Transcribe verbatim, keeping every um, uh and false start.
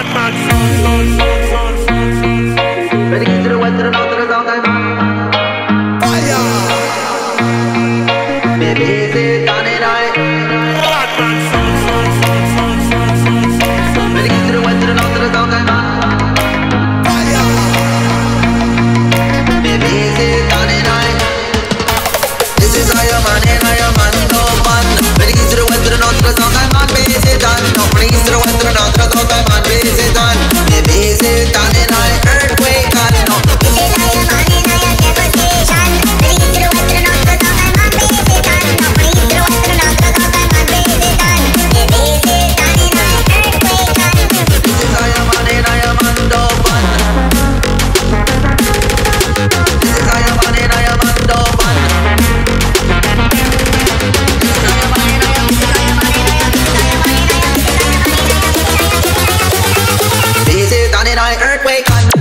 Ready to the west, to the north, to the south, I'm fire. Baby, is it done it right? Ready to the west, to the north, to the south, I'm fire. Baby, is it done it right? This is how your man and how your man no fun. Ready to the west, to the north, to the south, I'm on base it done. No, ready to the west, to the north, to the south, I'm on base it done. Baby, is it done it right? Earthquake, I know. This is how your man and how your devastation. Ready to the west, to the north, to the south, I'm on base it done. No, ready to the west, to the north, to the south, I'm on base it done. Baby, is it done it right? Earthquake, I know. This is how your man and how your man no fun. This is how your man and how your man no fun. Earthquake on